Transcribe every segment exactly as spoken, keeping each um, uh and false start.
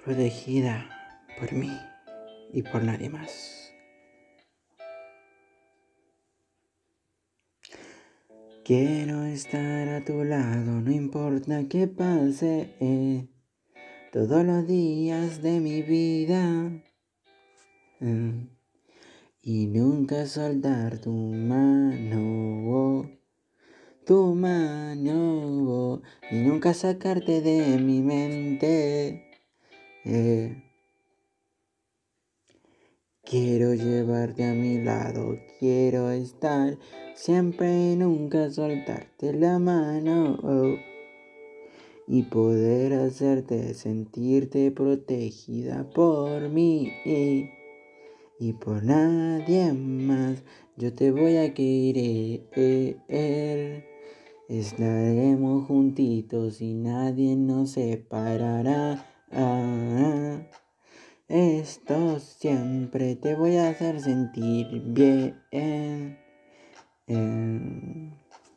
protegida por mí y por nadie más. Quiero estar a tu lado, no importa qué pase, eh, todos los días de mi vida. Eh, y nunca soltar tu mano, oh, tu mano, oh, y nunca sacarte de mi mente. Eh, quiero llevarte a mi lado, quiero estar siempre y nunca soltarte la mano, oh, y poder hacerte sentirte protegida por mí y, y por nadie más. Yo te voy a querer, estaremos juntitos y nadie nos separará. Ah, esto siempre te voy a hacer sentir bien. Eh,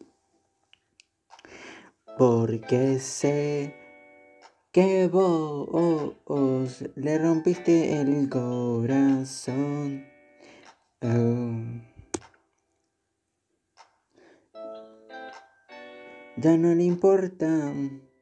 porque sé que vos le rompiste el corazón. Oh. Ya no le importa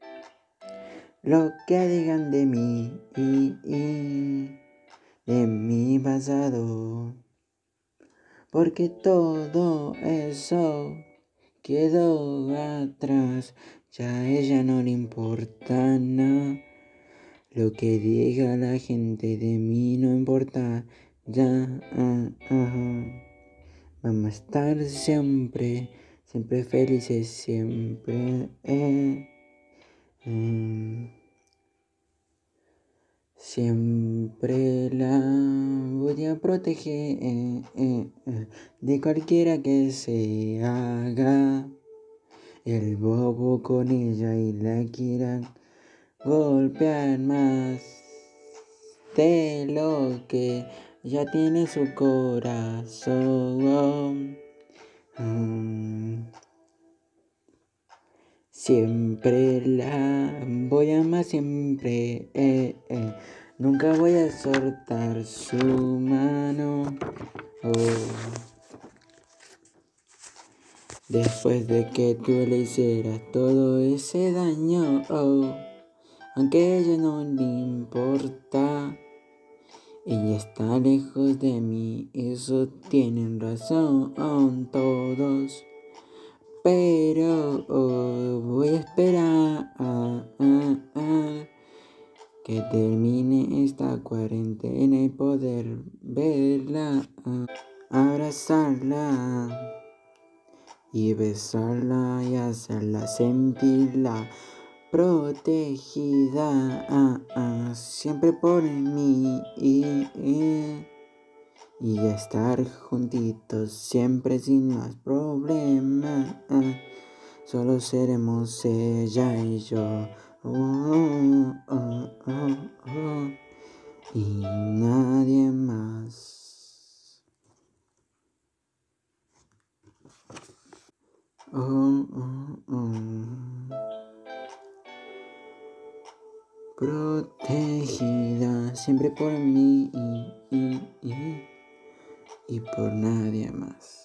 lo que digan de mí y, y de mi pasado, porque todo eso quedó atrás. Ya a ella no le importa nada. Lo que diga la gente de mí no importa. Ya, ah, ah, vamos a estar siempre, siempre felices, siempre. Eh, eh. Siempre la voy a proteger eh, eh, eh, de cualquiera que se haga el bobo con ella y la quieran golpear más de lo que ya tiene su corazón. Mm. Siempre la voy a amar, siempre, eh, eh. Nunca voy a soltar su mano. Oh. Después de que tú le hicieras todo ese daño, oh. Aunque a ella no le importa, ella está lejos de mí, eso tienen razón todos. Pero oh, voy a esperar ah, ah, ah, que termine esta cuarentena y poder verla, ah, abrazarla y besarla y hacerla sentirla protegida, ah, ah, siempre por mí y, y, y estar juntitos siempre sin más problemas. Ah. Solo seremos ella y yo, oh, oh, oh, oh, y nadie más. Oh, oh, oh. Protegida siempre por mí y, y, y, y por nadie más.